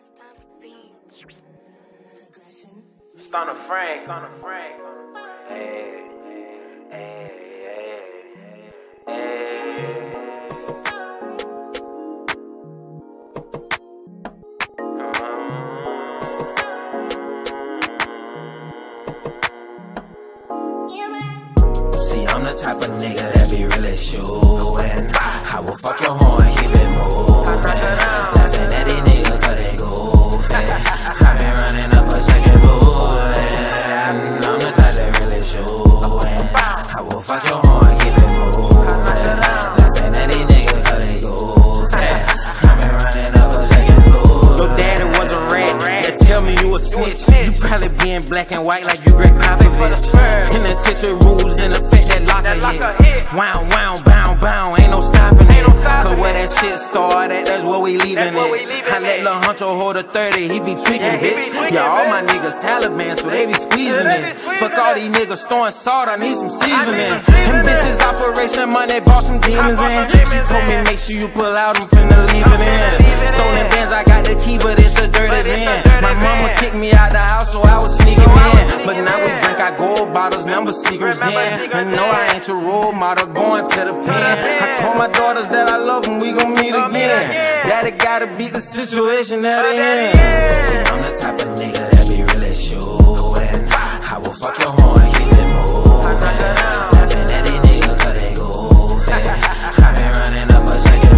Stunner Frank. Hey, hey, hey, hey. See, I'm the type of nigga that be really shooin'. I will fuck your horn, keep it moving. Laughing at these niggas cause they goofy. I been running up a second bullet. I'm the type that really shooin'. I will fuck your horn, keep it moving. Laughing at these niggas cause they goofy. I been running up a second bullet. Your daddy was a rat, that tell me you a snitch. You probably be in black and white like you Greg Popovich. Penitentiary rules in effect that locker hit. Wow, wow, bound, bound, ain't no stopping it. Cause where that shit started, that's where we leaving it. I let Lil Huncho hold a 30, he be tweaking, bitch. Yeah, all my niggas Taliban, so they be squeezing it. Fuck all these niggas throwing salt, I need some seasoning. Them bitches Operation Money brought some demons in. She told me make sure you pull out, I'm finna leave it in. Stolen bands, I got the key, but it's a dirty van. My mama kicked me out the house, so I was sneaking in. But now we drink our gold bottles, number secrets in. And no, I ain't your role model, going to the pen. I told my daughters that I love them, we gon' meet again. Daddy gotta beat the situation at the end. See, I'm the type of nigga that be really shooin'. I will fuck your horn, keep it moving. Laughing at these niggas cause they goofy. I been running up a second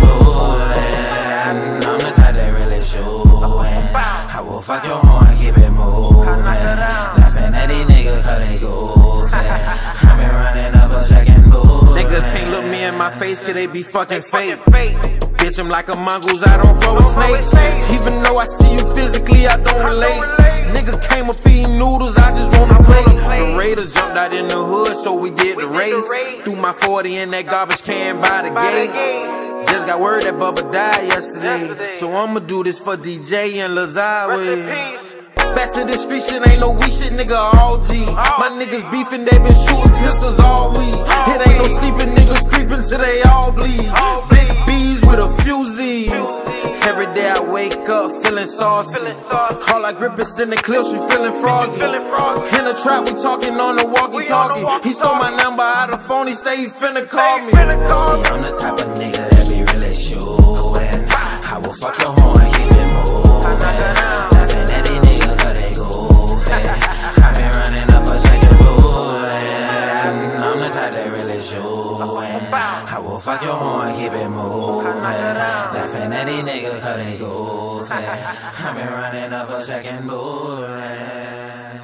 bullet. I'm the type that really shooin'. I will fuck your horn, keep it moving. Laughing at these niggas cause they goofy. I been running up a second bullet. Niggas can't look me in my face cause they be fucking fake. Bitch, I'm like a mongoose, I don't throw with snakes. Even though I see you physically, I don't relate. Nigga came up eating noodles, I just wanna play. The Raiders jumped out in the hood, so we did the race. Threw my 40 in that garbage can by the gate. Just got word that Bubba died yesterday, so I'ma do this for DJ and Lazawi. Back to the street shit, ain't no we shit, nigga, all G. My niggas beefing, they been shooting pistols all week. It ain't no sleeping, niggas creeping till they all bleed. Big B's with a few Z's. Every day I wake up feeling saucy. All I grip is in the clip, she feeling froggy. In the trap, we talking on the walkie-talkie. He stole my number out of the phone, he say he finna call me. See, I'm the type of nigga that be really shooin'. I will fuck your horn, keep it moving. Laughing at these niggas cause they goofy. I been running up a second bullet. I'm the type that really shooin'. I will fuck your horn, keep it moving. Laughing at these niggas cause they goofy. I been running up a second bullet.